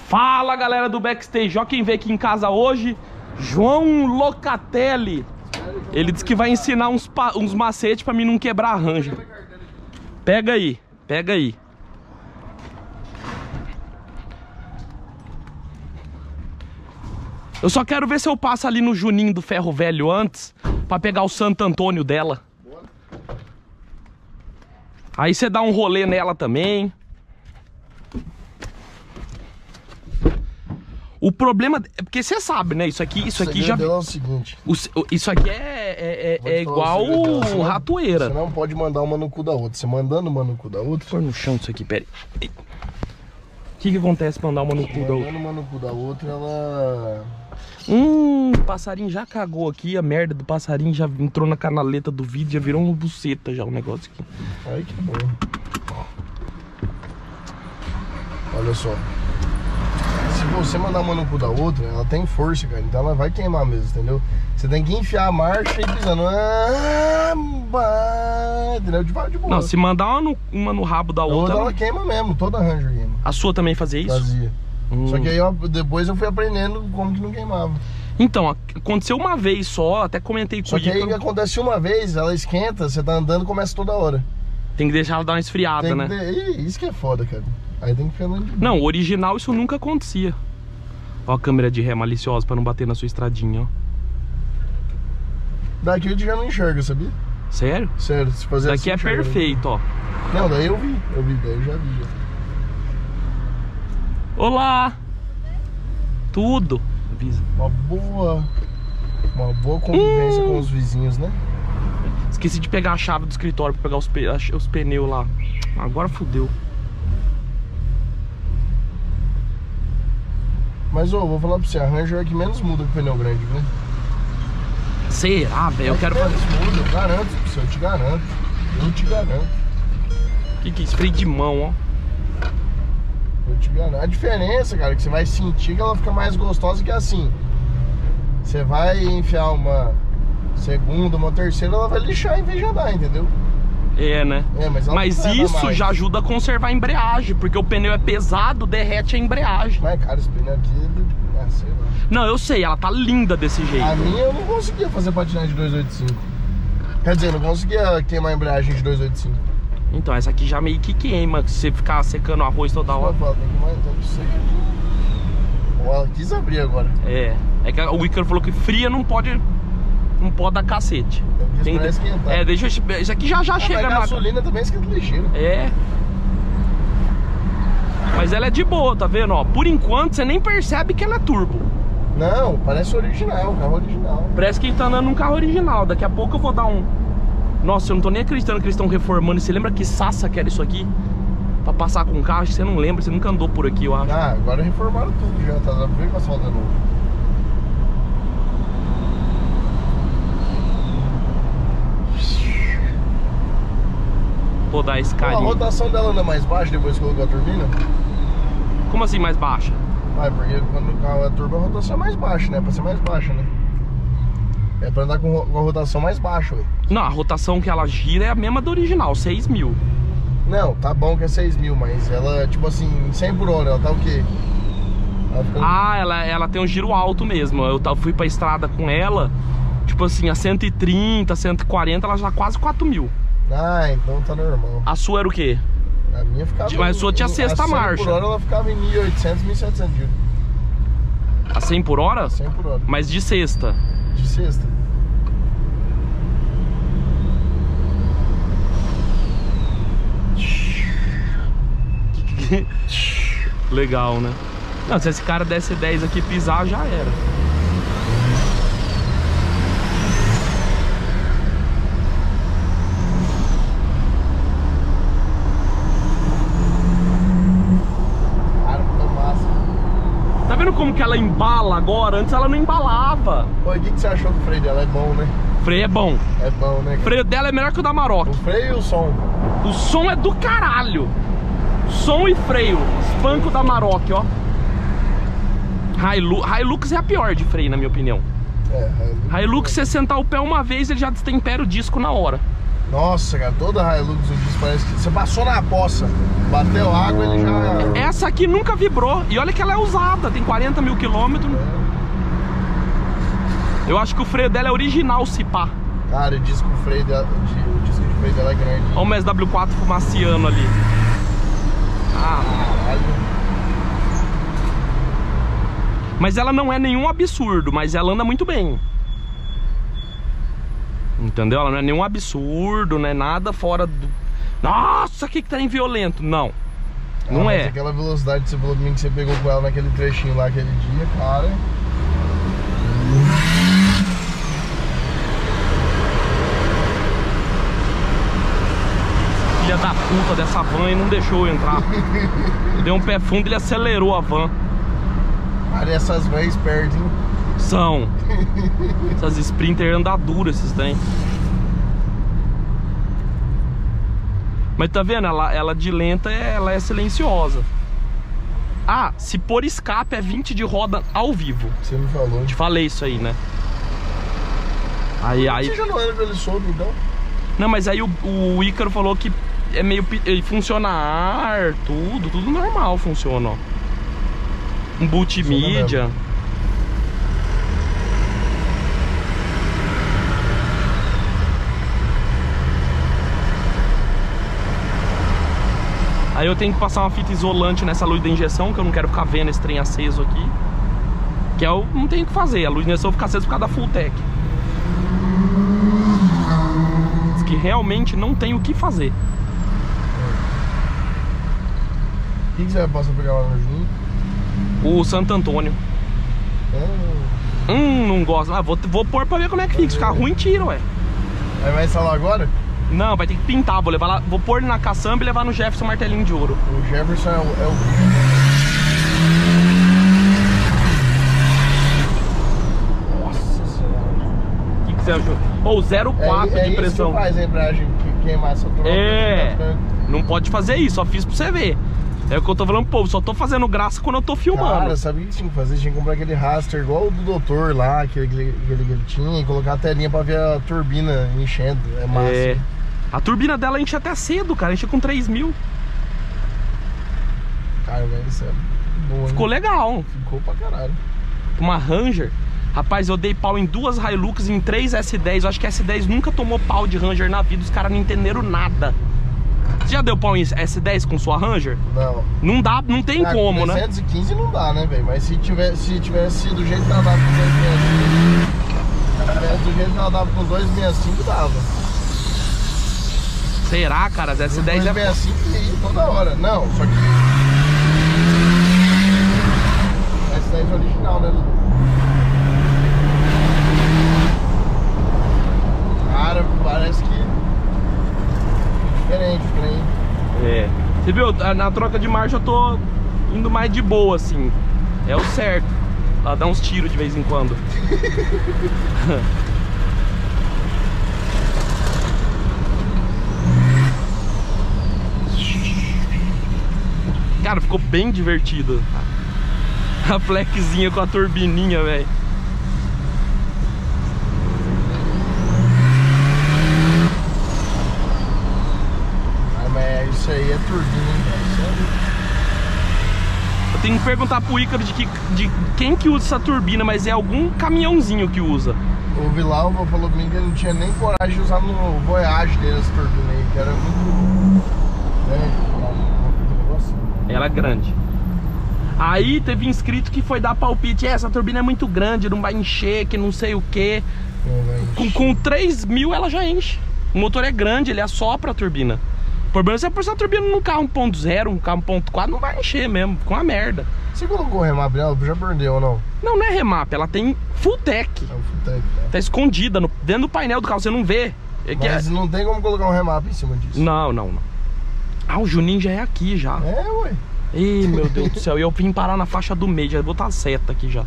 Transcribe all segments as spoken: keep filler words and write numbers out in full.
Fala galera do Backstage, ó quem veio aqui em casa hoje, João Locatelli. Ele disse que vai ensinar uns, uns macetes pra mim não quebrar a ranja. Pega aí, pega aí. Eu só quero ver se eu passo ali no Juninho do Ferro Velho antes, pra pegar o Santo Antônio dela. Aí você dá um rolê nela também. O problema é porque você sabe, né? Isso aqui, isso aqui já. É o seguinte. O, isso aqui é, é, é igual o ratoeira. Você não pode mandar uma no cu da outra. Você mandando uma no cu da outra. Põe no chão isso aqui, pera aí. O que que acontece mandar uma no cu da outra? Mandando uma no cu da outra, ela. Hum, o passarinho já cagou aqui. A merda do passarinho já entrou na canaleta do vídeo. Já virou uma buceta já o negócio aqui. Ai, que bom. Olha só. Se você mandar uma no cu da outra, ela tem força, cara. Então ela vai queimar mesmo, entendeu? Você tem que enfiar a marcha e pisando. Ah, entendeu? De boa. Não, se mandar uma no, uma no rabo da outra. outra ela queima mesmo, toda a ranja queima. A sua também fazia isso? Fazia. Hum. Só que aí eu, depois eu fui aprendendo como que não queimava. Então, aconteceu uma vez só, até comentei com Só o que aí Dico. que acontece uma vez, ela esquenta, você tá andando, começa toda hora. Tem que deixar ela dar uma esfriada, Tem né? que ter... Isso que é foda, cara. Aí tem que ficar andando de boa. Não, original isso nunca acontecia. Ó a câmera de ré maliciosa pra não bater na sua estradinha, ó. Daqui eu já não enxerga, sabia? Sério? Sério, se fazer Daqui assim, é enxerga, perfeito, ó. Não, daí eu vi, eu vi, daí eu já vi. Já. Olá! Tudo. Avisa. Uma boa... Uma boa convivência hum. com os vizinhos, né? Esqueci de pegar a chave do escritório pra pegar os, pe... os pneus lá. Agora fodeu. Mas, ô, vou falar pra você, a Ranger é que menos muda que o pneu grande, viu? Será, velho? Eu é quero que fazer. Menos muda, eu garanto pra você, eu te garanto. Eu te garanto. Que que é isso? Freio de mão, ó. Eu te garanto. A diferença, cara, é que você vai sentir que ela fica mais gostosa que assim. Você vai enfiar uma segunda, uma terceira, ela vai lixar em vez de andar, entendeu? É, né? É, mas mas isso mais. já ajuda a conservar a embreagem, porque o pneu é pesado, derrete a embreagem. Mas, cara, esse pneu aqui, é, sei lá. Não, eu sei, ela tá linda desse jeito. A minha eu não conseguia fazer patinagem de duzentos e oitenta e cinco. Quer dizer, não conseguia queimar a embreagem de duzentos e oitenta e cinco. Então, essa aqui já meio que queima, se você ficar secando arroz toda hora. Fala, tem que mais, tem que secar. Ó, ela quis abrir agora. É, é que o Ícaro falou que fria não pode... Não pode dar cacete. Tem que esquentar. É, deixa eu... Isso aqui já já ah, chega na... gasolina também esquenta ligeiro. É. Mas ela é de boa, tá vendo? Ó, por enquanto você nem percebe que ela é turbo. Não, parece original, carro original. Parece que ele tá andando num carro original. Daqui a pouco eu vou dar um... Nossa, eu não tô nem acreditando que eles estão reformando. Você lembra que Sassa que era isso aqui? Pra passar com o carro, você não lembra, você nunca andou por aqui, eu acho. Ah, agora reformaram tudo já, tá vendo com asfalto novo. Vou dar esse carinho. A rotação dela anda mais baixa depois que colocou a turbina? Como assim mais baixa? Ah, porque quando o carro é turbo a rotação é mais baixa, né? Pra ser mais baixa, né? É pra andar com a rotação mais baixa, ué. Não, a rotação que ela gira é a mesma do original, seis mil. Não, tá bom que é seis mil, mas ela, tipo assim, cem por hora, ela tá o quê? Ela fica... Ah, ela, ela tem um giro alto mesmo. Eu fui pra estrada com ela, tipo assim, a cento e trinta, cento e quarenta, ela já quase quatro mil. Ah, então tá normal. A sua era o quê? A minha ficava... Mas a sua tinha sexta marcha. A cem por hora ela ficava em mil e oitocentos, mil e setecentos giros. A cem por hora? A cem por hora. Mas de sexta? De sexta. Legal, né? Não, se esse cara desse dez aqui e pisar, já era. Tá vendo como que ela embala agora? Antes ela não embalava. Oi, o que, que você achou do freio dela? É bom, né? O freio é bom. É bom, né? O freio dela é melhor que o da Maroc. O freio e o som? O som é do caralho. Som e freio. Espanco da Maroc, ó. Hilux, Hilux é a pior de freio, na minha opinião. É, Hilux. Hilux, você sentar o pé uma vez, ele já destempera o disco na hora. Nossa, cara, toda Hilux eu disse, parece que você passou na poça, bateu água, ele já... Essa aqui nunca vibrou. E olha que ela é usada, tem quarenta mil quilômetros. Eu acho que o freio dela é original, se pá. Cara, diz que o freio dela, o disco de freio dela é grande. Olha o S W quatro fumaciano ali. Ah, caralho. Mas ela não é nenhum absurdo, mas ela anda muito bem. Entendeu? Ela não é nenhum absurdo, não é nada fora do... Nossa, que que tá em violento. Não, ah, não mas é. Aquela velocidade que você falou pra mim que você pegou com ela naquele trechinho lá aquele dia, cara. Filha da puta dessa van e não deixou eu entrar. Deu um pé fundo e ele acelerou a van. Cara, essas vans espertas, hein? São. Essas Sprinter andaduras, esses tem. Mas tá vendo? Ela, ela de lenta, ela é silenciosa. Ah, se por escape é vinte de roda ao vivo. Você me falou. Te falei isso aí, né? Aí, aí... Você já não era pelo solto, então? Não, mas aí o, o Ícaro falou que é meio... Ele funciona ar, tudo, tudo normal funciona, ó. Um multimídia. Aí eu tenho que passar uma fita isolante nessa luz da injeção, que eu não quero ficar vendo esse trem aceso aqui. Que eu não tenho o que fazer, a luz da injeção fica acesa por causa da Fulltech. Diz que realmente não tem o que fazer. O que, que você vai passar a pegar lá no Juninho? O Santo Antônio. É. Hum, não gosto. Ah, vou, vou pôr pra ver como é que fica. Se ficar ruim, tira, ué. Aí vai instalar agora? Não, vai ter que pintar. Vou levar lá, vou pôr ele na caçamba e levar no Jefferson Martelinho de Ouro. O Jefferson é o... É o... Nossa senhora. O que, que você achou? Ou oh, zero vírgula quatro é, é de pressão. Isso que faz a embreagem queimar essa troca. É, não pode fazer isso, só fiz pra você ver. É o que eu tô falando, povo, só tô fazendo graça quando eu tô filmando. Cara, sabe o que tinha que fazer? Tinha que comprar aquele raster igual o do doutor lá, aquele que ele, que ele tinha, e colocar a telinha pra ver a turbina enchendo. É massa. É. A turbina dela enche até cedo, cara, enche com três mil. Cara, velho, isso é boa. Ficou hein? legal. Ficou pra caralho. Uma Ranger. Rapaz, eu dei pau em duas Hilux, em três S dez. Eu acho que a S dez nunca tomou pau de Ranger na vida. Os caras não entenderam nada. Você já deu pau em S dez com sua Ranger? Não. Não dá, não tem ah, como, né? trezentos e quinze não dá, né, velho? Mas se tivesse, se tivesse sido do jeito que ela dava com dois sessenta e cinco, do jeito que ela dava com dois sessenta e cinco, dava. Será, cara? As S dez é... dois sessenta e cinco ia toda hora. Não, só que... S dez é original, né? Cara, parece que... Diferente, diferente. É. Você viu? Na troca de marcha eu tô indo mais de boa, assim. É o certo. Ela dá uns tiros de vez em quando. Cara, ficou bem divertido. A flexzinha com a turbininha, velho. Isso aí é turbina, hein, eu tenho que perguntar pro Ícaro de, que, de quem que usa essa turbina, mas é algum caminhãozinho que usa. O Vilalva falou pra mim que ele não tinha nem coragem de usar no Voyage dele essa turbina aí, que era muito... Né? Ela é grande. Aí teve inscrito que foi dar palpite, essa turbina é muito grande, não vai encher, que não sei o que. Com, com três mil ela já enche. O motor é grande, ele assopra a turbina. O problema é se você pôr essa turbina num carro um ponto zero, um carro um ponto quatro, não vai encher mesmo, com uma merda. Você colocou o remap nela? Já perdeu ou não? Não, não é remap, ela tem Fulltech. É o Fulltech, né? Tá escondida no, dentro do painel do carro, você não vê. É que Mas é... não tem como colocar um remap em cima disso. Não, não, não. Ah, o Juninho já é aqui já. É, ué. Ih, meu Deus do céu, e eu vim parar na faixa do meio, já vou botar a seta aqui já.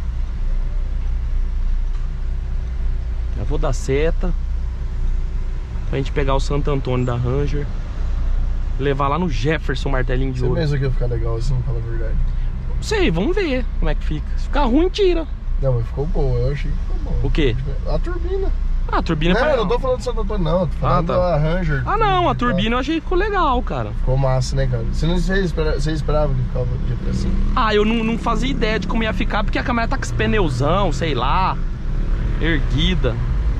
Já vou dar seta pra gente pegar o Santo Antônio da Ranger, levar lá no Jefferson Martelinho de Ouro. Você pensa que ia ficar legal assim, fala a verdade? Não sei, vamos ver como é que fica. Se ficar ruim, tira. Não, mas ficou boa, eu achei que ficou bom. O quê? A turbina. Ah, a turbina... Não, é pra... eu não tô falando de Santo Antônio, não. Tô falando Ah, tá. da Ranger. Ah, não, a turbina eu achei que ficou legal, cara. Ficou massa, né, cara? Você, não, você, espera, você esperava que ficava de ficar assim? Ah, eu não, não fazia ideia de como ia ficar, porque a câmera tá com esse pneuzão, sei lá, erguida.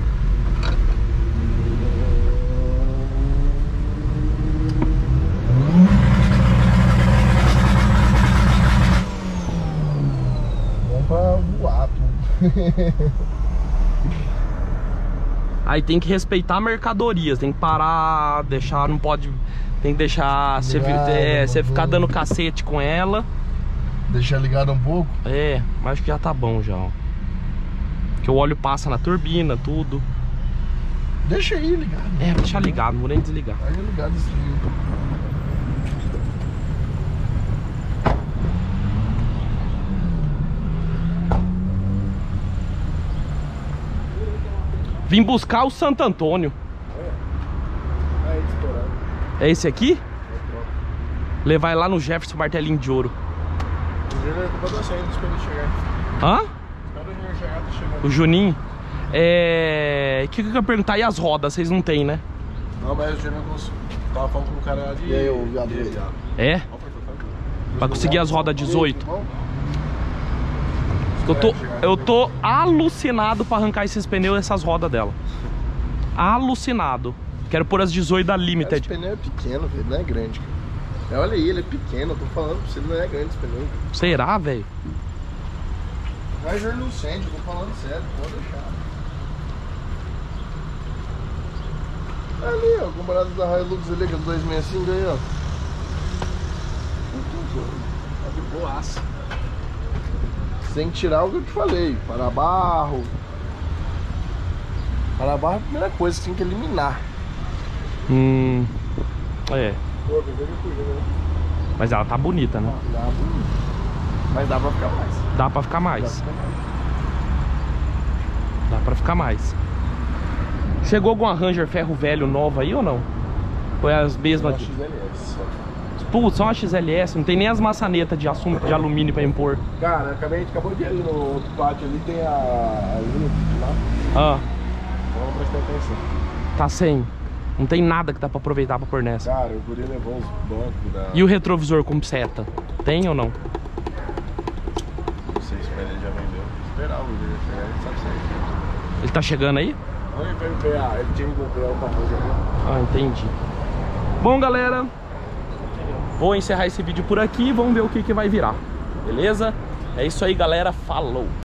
Bom pra voar, tudo. Aí tem que respeitar mercadorias, tem que parar, deixar, não pode... Tem que deixar você é, você ficar dando cacete com ela. Deixar ligado um pouco? É, mas acho que já tá bom já, ó. Que o óleo passa na turbina, tudo. Deixa aí ligado. É, deixa ligado, não vou nem desligar. Deixa ligado esse jeito. Vim buscar o Santo Antônio. É, aí estourando. É esse aqui? Levar lá no Jefferson Martelinho de Ouro. O Júnior acabou de sair antes pra ele chegar. Hã? Quando o Júnior chegar, tá chegando. O Juninho? É... O que, que eu ia perguntar? E as rodas? Vocês não tem, né? Não, mas o Júnior tava falando com o cara lá de... E aí, o viado? É? Pra conseguir as rodas dezoito. Eu tô, eu tô alucinado pra arrancar esses pneus e essas rodas dela. Alucinado. Quero pôr as dezoito da Limited. Esse pneu é pequeno, velho, não é grande, cara. Olha aí, ele é pequeno, eu tô falando pra você, não é grande esse pneu. Será, velho? Vai Ranger no centro, eu tô falando sério, pode deixar. Ali, ó, comparado da Hilux ali, que é do duzentos e sessenta e cinco aí, ó. Tá de boaça. Você tem que tirar o que eu te falei, para-barro. Para-barro é a primeira coisa que você tem que eliminar. Hum... É. Pô, tem que cuidar, né? Mas ela tá bonita, né? Dá bonito. Mas dá pra ficar mais. Dá pra ficar mais. Dá pra ficar mais. Dá pra ficar mais. Chegou alguma Ranger ferro velho nova aí ou não? Ou é as mesmas? X L S. Putz, só uma X L S, não tem nem as maçanetas de, assum... de alumínio pra impor. Cara, acabei, acabou de ir ali no outro pátio ali, tem a, a linha lá. Ah, Vamos prestar atenção. tá sem. Não tem nada que dá pra aproveitar pra pôr nessa. Cara, o guri levou os bancos da... E o retrovisor com seta? Tem ou não? Não sei se ele já vendeu. Esperava o guri chegar, ele sabe certo. Ele tá chegando aí? Não, ele veio ver, ah, ele tinha que ver outra coisa ali. Ah, entendi. Bom, galera, vou encerrar esse vídeo por aqui e vamos ver o que que vai virar. Beleza? É isso aí, galera. Falou!